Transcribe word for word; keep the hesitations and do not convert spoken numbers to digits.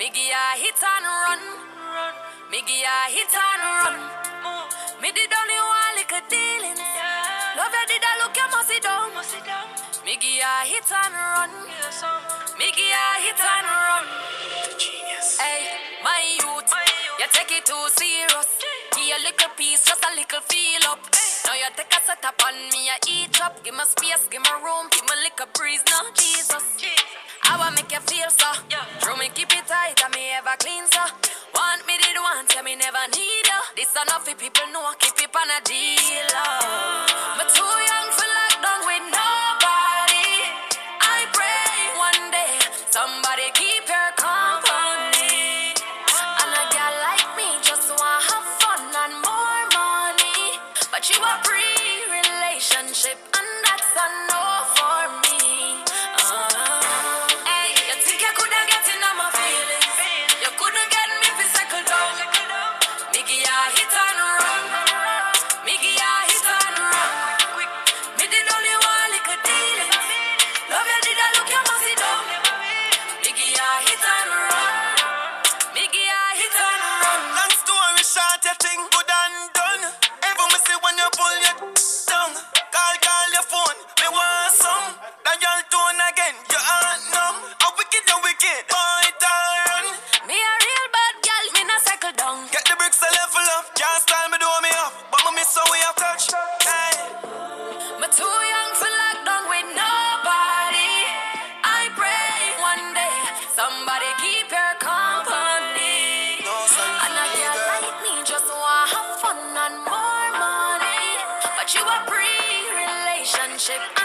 Miggy a hit and run. Miggy a hit and run. Me did only one little dealings. Love you did a look you must sit down. Miggy a hit and run. Miggy a hit and run. Genius. Hey, my youth, you take it too serious. Give a little piece, just a little feel up. Now you take a set up on me, I eat up. Give me space, give me room, give me little breeze. No, Jesus, I wanna make you feel so. True me keep it tight, and me ever clean so. Want me did want, tell me never need you. This enough for people know, keep it on a deal. I'm too young for lockdown with nobody. I pray one day somebody keep your company. And a girl like me just wanna have fun and more money. But you a pre-relationship and that's a no for me. Uh, hey, you think you coulda get in on my feelings? You couldn't get me to circle down. Miggy a hit and run. Miggy a hit and run. Me did only one little dealings. Love you did a look you must sit down. Miggy a hit and run. Miggy a hit and run. Long story short, you think good and done. Even me see when you pull your down. Call, call your phone, me want some. Dial tone again, you aren't numb. How wicked you wicked, boy, turn. Me a real bad girl, me no circle down. Get the bricks a level up, can't style me do me up. But me miss how we have touch. Hey. Me too young for lockdown with nobody. I pray one day somebody keep your company. No, son, And a girl like me just wanna have fun and more money. But you a pre-relationship